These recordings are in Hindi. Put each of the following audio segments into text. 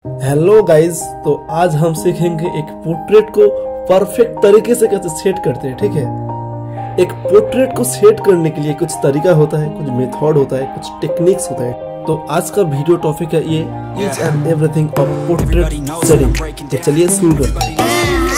हेलो गाइस, तो आज हम सीखेंगे एक पोर्ट्रेट को परफेक्ट तरीके से कैसे सेट करते हैं। ठीक है, एक पोर्ट्रेट को सेट करने के लिए कुछ तरीका होता है, कुछ मेथड होता है, कुछ टेक्निक्स होता है। तो आज का वीडियो टॉपिक है ये each and everything of portrait setting. तो चलिए शुरू करते हैं।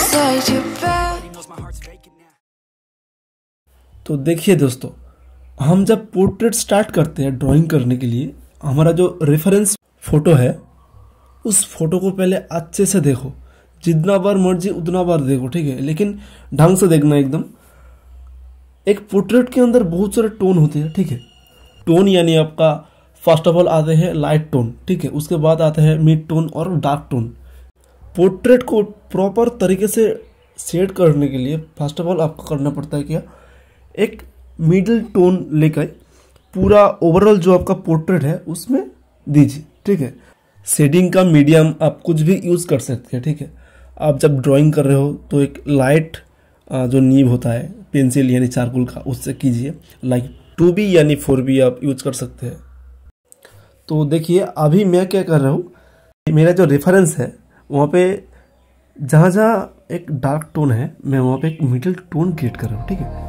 तो देखिए दोस्तों, हम जब पोर्ट्रेट स्टार्ट करते हैं ड्राइंग करने के लिए, हमारा जो रेफरेंस फोटो है उस फोटो को पहले अच्छे से देखो, जितना बार मर्जी उतना बार देखो। ठीक है, लेकिन ढंग से देखना एकदम। एक पोर्ट्रेट के अंदर बहुत सारे टोन होते हैं। ठीक है, टोन यानी आपका फर्स्ट ऑफ ऑल आते हैं लाइट टोन। ठीक है, उसके बाद आते हैं मिड टोन और डार्क टोन। पोर्ट्रेट को प्रॉपर तरीके से सेट करने के लिए फर्स्ट ऑफ ऑल आपको करना पड़ता है क्या, एक मिडिल टोन लेकर पूरा ओवरऑल जो आपका पोर्ट्रेट है उसमें दीजिए। ठीक है, शेडिंग का मीडियम आप कुछ भी यूज़ कर सकते हैं। ठीक है, आप जब ड्राइंग कर रहे हो तो एक लाइट जो नीब होता है पेंसिल यानी चारकोल का, उससे कीजिए। लाइक 2B यानी 4B आप यूज कर सकते हैं। तो देखिए अभी मैं क्या कर रहा हूँ, मेरा जो रेफरेंस है वहाँ पे जहाँ जहाँ एक डार्क टोन है मैं वहाँ पे एक मिडिल टोन क्रिएट कर रहा हूँ। ठीक है,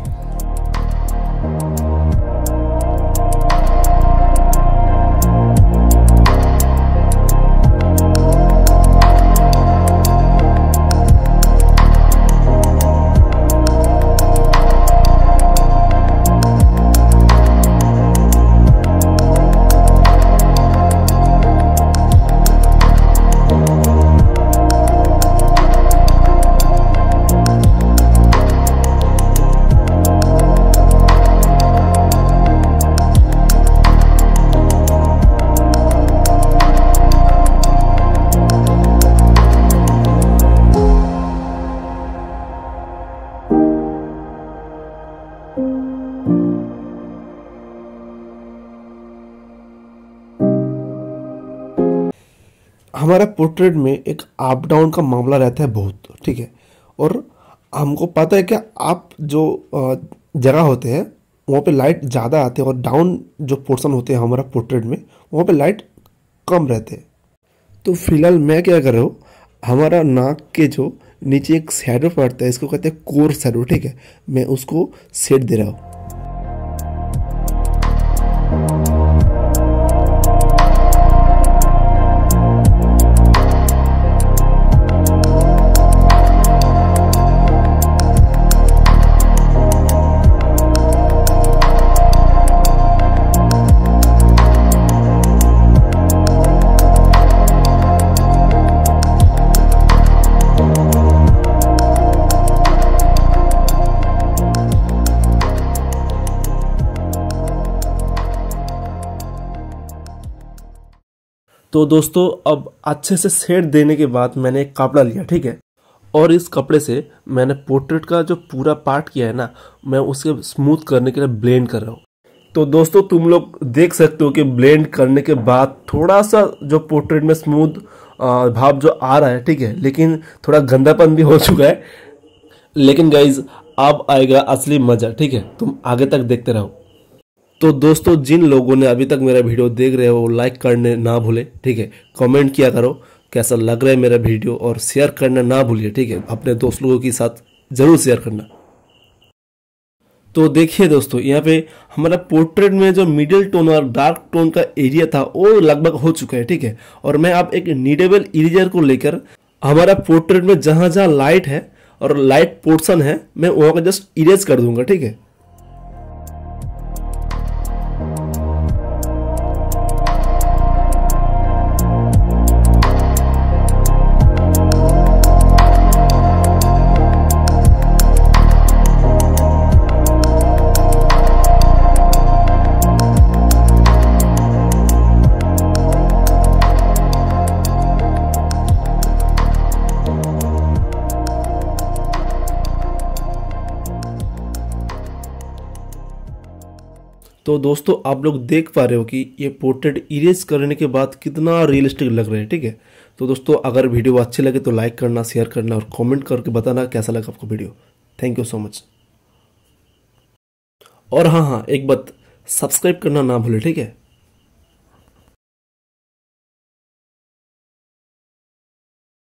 हमारा पोर्ट्रेट में एक अप डाउन का मामला रहता है बहुत। ठीक है, और हमको पता है कि आप जो जगह होते हैं वहाँ पे लाइट ज़्यादा आते हैं और डाउन जो पोर्शन होते हैं हमारा पोर्ट्रेट में वहाँ पे लाइट कम रहते हैं। तो फिलहाल मैं क्या कर रहा हूँ, हमारा नाक के जो नीचे एक शैडो पड़ता है, इसको कहते हैं कोर शैडो। ठीक है, मैं उसको सेट दे रहा हूँ। तो दोस्तों अब अच्छे से सेट देने के बाद मैंने एक कपड़ा लिया। ठीक है, और इस कपड़े से मैंने पोर्ट्रेट का जो पूरा पार्ट किया है ना, मैं उसे स्मूथ करने के लिए ब्लेंड कर रहा हूँ। तो दोस्तों तुम लोग देख सकते हो कि ब्लेंड करने के बाद थोड़ा सा जो पोर्ट्रेट में स्मूथ भाव जो आ रहा है। ठीक है, लेकिन थोड़ा गंदापन भी हो चुका है। लेकिन गाइज अब आएगा असली मजा। ठीक है, तुम आगे तक देखते रहो। तो दोस्तों जिन लोगों ने अभी तक मेरा वीडियो देख रहे हो लाइक करने ना भूले। ठीक है, कमेंट किया करो कैसा लग रहा है मेरा वीडियो, और शेयर करना ना भूलिए। ठीक है, अपने दोस्त लोगों के साथ जरूर शेयर करना। तो देखिए दोस्तों, यहाँ पे हमारा पोर्ट्रेट में जो मिडिल टोन और डार्क टोन का एरिया था वो लगभग हो चुका है। ठीक है, और मैं अब एक नीडेबल इरेजर को लेकर हमारा पोर्ट्रेट में जहाँ जहाँ लाइट है और लाइट पोर्शन है मैं वहाँ को जस्ट इरेज कर दूंगा। ठीक है, तो दोस्तों आप लोग देख पा रहे हो कि ये पोर्ट्रेट इरेज करने के बाद कितना रियलिस्टिक लग रहा है। ठीक है, तो दोस्तों अगर वीडियो अच्छे लगे तो लाइक करना, शेयर करना और कमेंट करके बताना कैसा लगा आपको video. Thank you so much. और हाँ, एक बात, सब्सक्राइब करना ना भूले। ठीक है।